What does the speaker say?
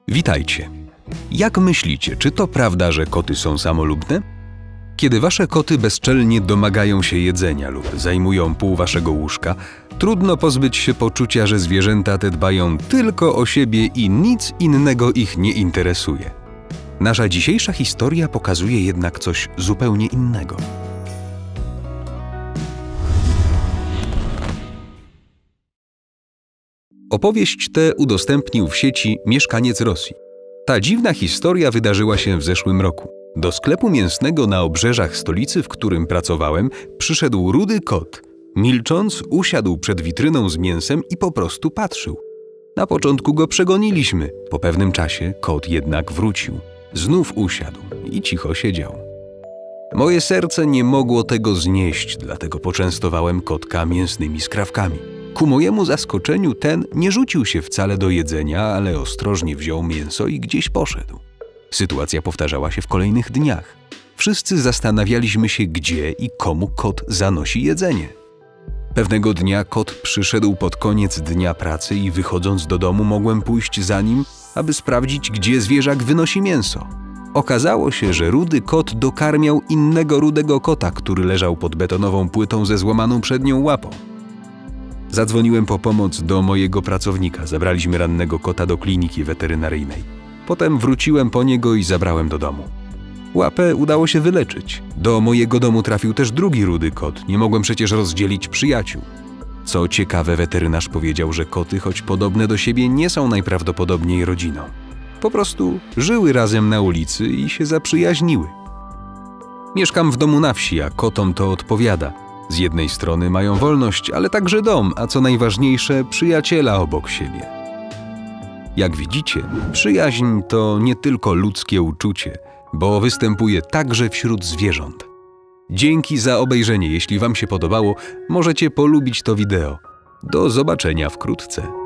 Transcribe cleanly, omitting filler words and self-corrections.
Witajcie. Jak myślicie, czy to prawda, że koty są samolubne? Kiedy wasze koty bezczelnie domagają się jedzenia lub zajmują pół waszego łóżka, trudno pozbyć się poczucia, że zwierzęta te dbają tylko o siebie i nic innego ich nie interesuje. Nasza dzisiejsza historia pokazuje jednak coś zupełnie innego. Opowieść tę udostępnił w sieci mieszkaniec Rosji. Ta dziwna historia wydarzyła się w zeszłym roku. Do sklepu mięsnego na obrzeżach stolicy, w którym pracowałem, przyszedł rudy kot. Milcząc, usiadł przed witryną z mięsem i po prostu patrzył. Na początku go przegoniliśmy. Po pewnym czasie kot jednak wrócił. Znów usiadł i cicho siedział. Moje serce nie mogło tego znieść, dlatego poczęstowałem kotka mięsnymi skrawkami. Ku mojemu zaskoczeniu ten nie rzucił się wcale do jedzenia, ale ostrożnie wziął mięso i gdzieś poszedł. Sytuacja powtarzała się w kolejnych dniach. Wszyscy zastanawialiśmy się, gdzie i komu kot zanosi jedzenie. Pewnego dnia kot przyszedł pod koniec dnia pracy i wychodząc do domu mogłem pójść za nim, aby sprawdzić, gdzie zwierzak wynosi mięso. Okazało się, że rudy kot dokarmiał innego rudego kota, który leżał pod betonową płytą ze złamaną przednią łapą. Zadzwoniłem po pomoc do mojego pracownika. Zabraliśmy rannego kota do kliniki weterynaryjnej. Potem wróciłem po niego i zabrałem do domu. Łapę udało się wyleczyć. Do mojego domu trafił też drugi rudy kot. Nie mogłem przecież rozdzielić przyjaciół. Co ciekawe, weterynarz powiedział, że koty, choć podobne do siebie, nie są najprawdopodobniej rodziną. Po prostu żyły razem na ulicy i się zaprzyjaźniły. Mieszkam w domu na wsi, a kotom to odpowiada. Z jednej strony mają wolność, ale także dom, a co najważniejsze, przyjaciela obok siebie. Jak widzicie, przyjaźń to nie tylko ludzkie uczucie, bo występuje także wśród zwierząt. Dzięki za obejrzenie. Jeśli wam się podobało, możecie polubić to wideo. Do zobaczenia wkrótce.